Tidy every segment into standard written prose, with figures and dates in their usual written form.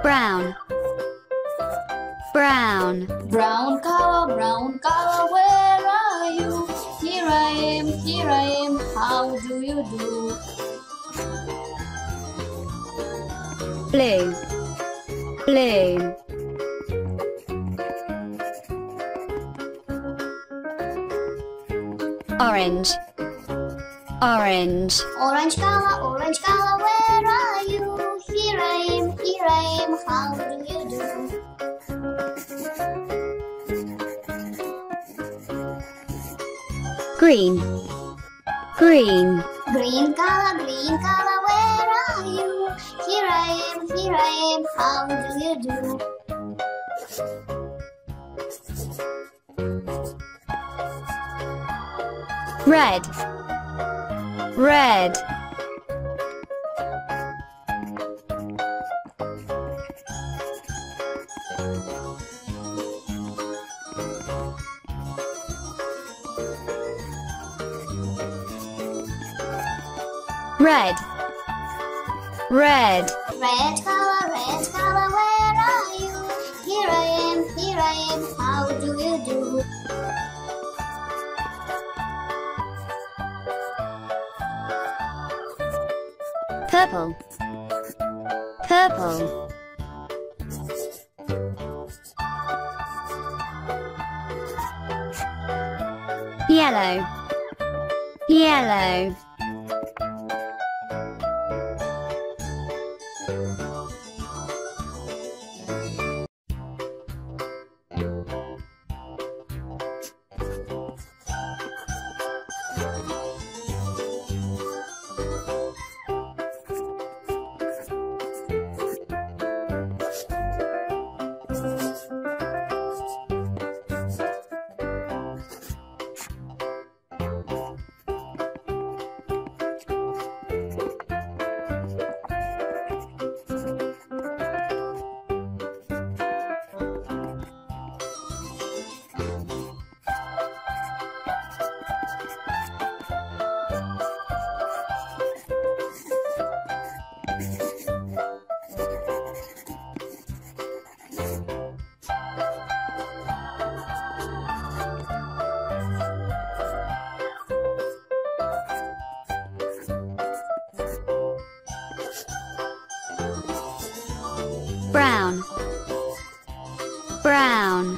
Brown. Brown. Brown color, where are you? Here I am, how do you do? Blue. Blue. Orange. Orange. Orange color, where are you? Here I am, how do you do? Green. Green. Green color, where are you? Here I am, how do you do? Red. Red. Red. Red. Red color, where are you? Here I am, how do you do? Purple. Purple. Yellow. Yellow. Brown. Brown.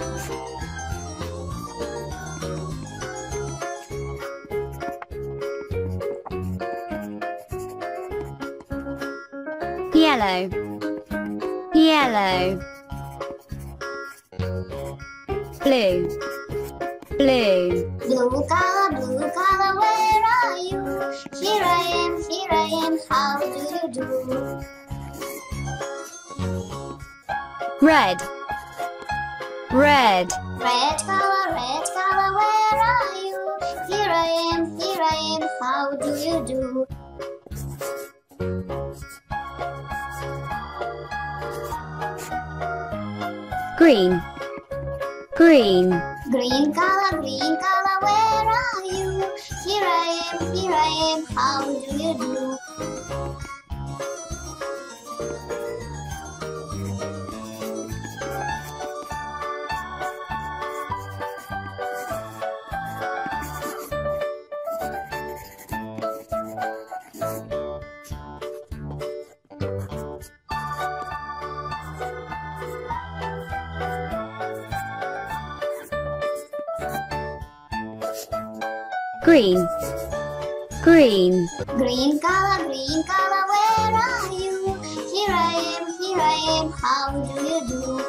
Yellow. Yellow. Blue. Blue. Blue color, where are you? Here I am, how do you do? Red. Red. Red color, where are you? Here I am, how do you do? Green. Green. Green color, where are you? Here I am, how do you do? Green. Green. Green color, where are you? Here I am, how do you do?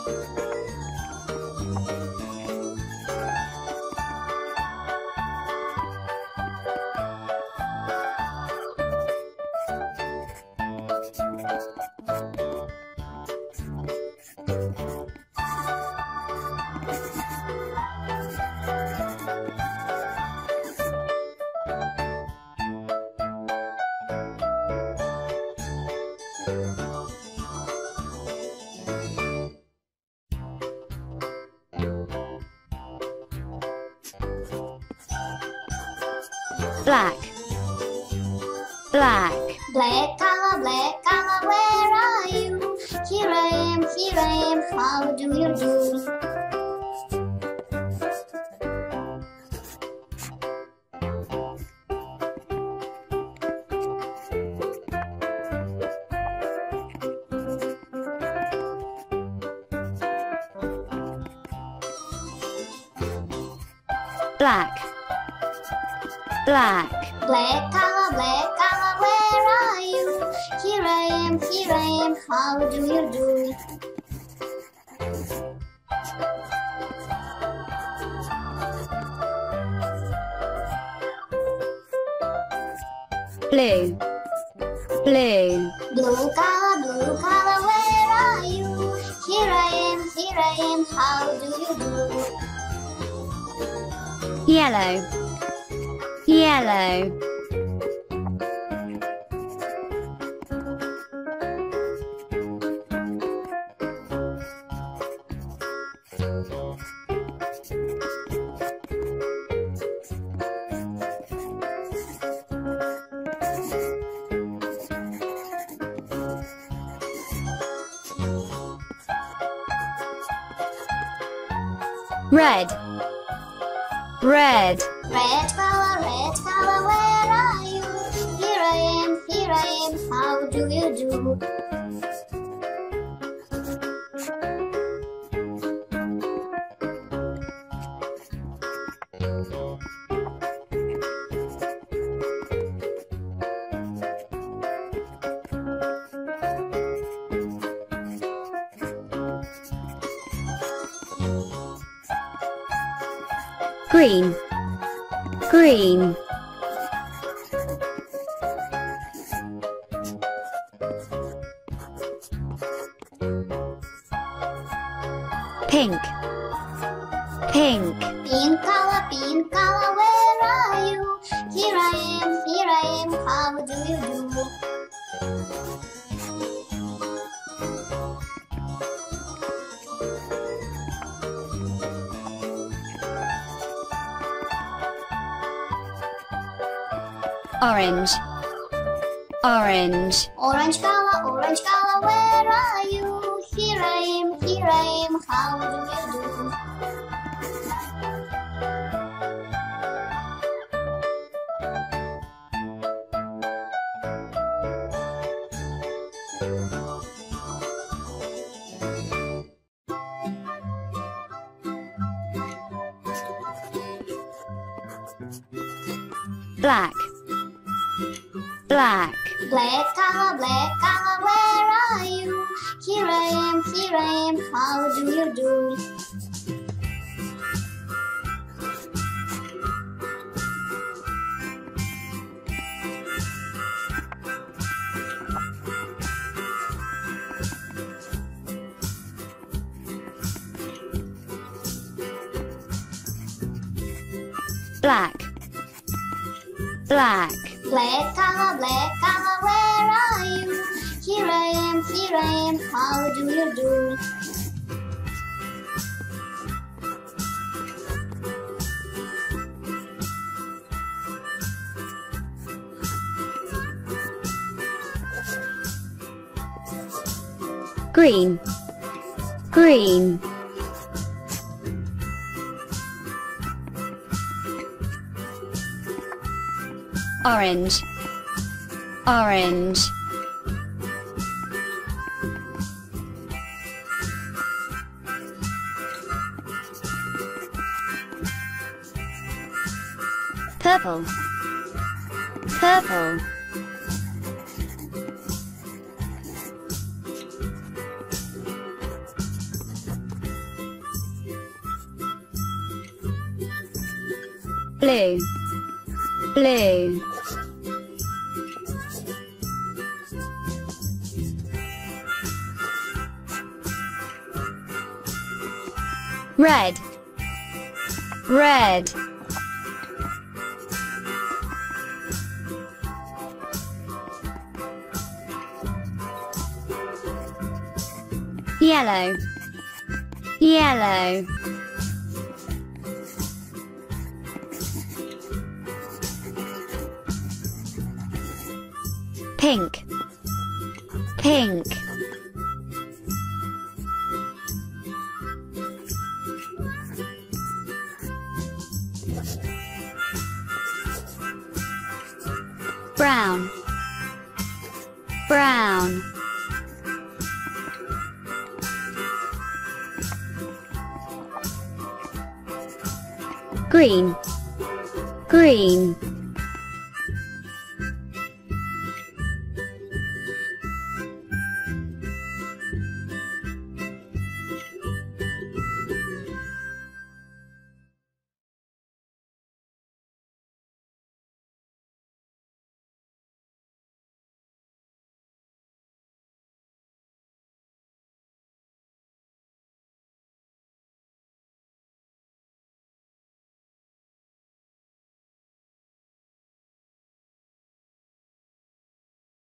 Black. Black. Black color, where are you? Here here I am, how do you do? Black, black. Black color, where are you? Here I am, how do you do? Blue, blue. Blue color, where are you? Here I am, how do you do? Yellow, yellow. Red, red. Red color, where are you? Here I am, how do you do? Green, green. Pink, pink. Pink color, where are you? Here I am, how do you do? Orange, orange. Orange color, where are you? Here I am, how do you do? Black, black. Black color, where are you? Here I am, how do you do? Black, black. Black color, where are you? Here I am, how do you do? Green, green. Orange, orange. Purple, purple. Blue, blue. Red, red. Yellow, yellow. Pink, pink. brown, brown. Green, green.